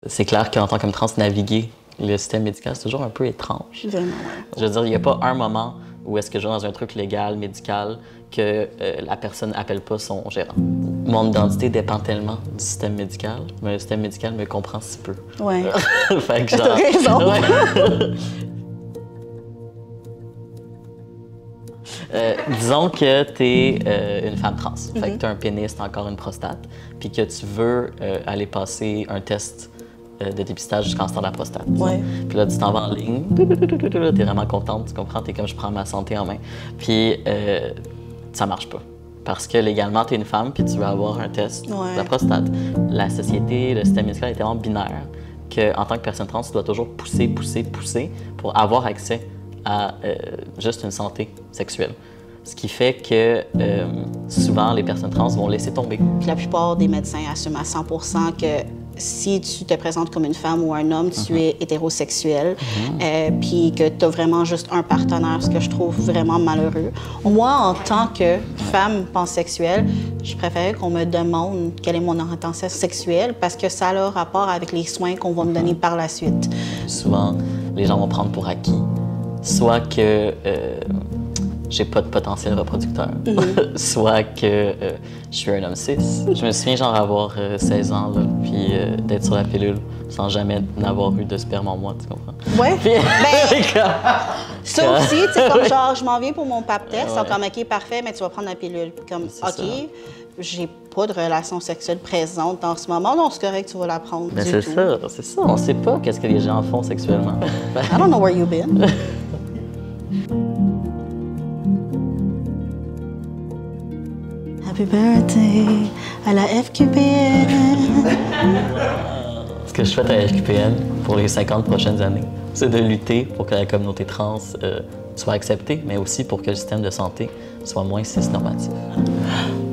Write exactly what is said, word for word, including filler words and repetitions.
C'est clair qu'en tant que trans, naviguer le système médical, c'est toujours un peu étrange. Vraiment, ouais. Je veux dire, il n'y a pas un moment où est-ce que je vais dans un truc légal, médical, que euh, la personne n'appelle pas son gérant. Mon identité dépend tellement du système médical, mais le système médical me comprend si peu. Ouais. Fait que genre... T'as raison. Ouais. Euh, disons que tu es euh, une femme trans, mm-hmm. Fait que tu as un pénis, tu as encore une prostate, puis que tu veux euh, aller passer un test euh, de dépistage du cancer de la prostate. Ouais. Puis là, tu t'en vas en ligne, tu es vraiment contente, tu comprends, tu es comme je prends ma santé en main. Puis euh, ça marche pas. Parce que légalement, tu es une femme, puis tu veux avoir un test ouais. de la prostate. La société, le système médical est tellement binaire qu'en tant que personne trans, tu dois toujours pousser, pousser, pousser pour avoir accès à euh, juste une santé sexuelle. Ce qui fait que euh, souvent, les personnes trans vont laisser tomber. Puis la plupart des médecins assument à cent pour cent que si tu te présentes comme une femme ou un homme, tu mm-hmm. es hétérosexuel, mm-hmm. euh, puis que tu as vraiment juste un partenaire, ce que je trouve vraiment malheureux. Moi, en tant que femme pansexuelle, je préférais qu'on me demande quelle est mon orientation sexuelle parce que ça a le rapport avec les soins qu'on va me donner par la suite. Souvent, les gens vont prendre pour acquis soit que euh, j'ai pas de potentiel reproducteur, mm-hmm. soit que euh, je suis un homme cis. Je me souviens genre avoir euh, seize ans, là, puis euh, d'être sur la pilule sans jamais n'avoir eu de sperme en moi, tu comprends? Ouais, puis, ben, ça aussi, tu sais, comme genre, je m'en viens pour mon pap test, ouais. Comme, OK, parfait, mais tu vas prendre la pilule. Comme, OK, j'ai pas de relation sexuelle présente en ce moment, donc c'est correct, tu vas la prendre. Mais c'est ça, c'est ça, on sait pas qu'est-ce que les gens font sexuellement. I don't know where you've been. Happy birthday à la F Q P N. Ce que je souhaite à la F Q P N pour les cinquante prochaines années, c'est de lutter pour que la communauté trans euh, soit acceptée, mais aussi pour que le système de santé soit moins cis-normatif.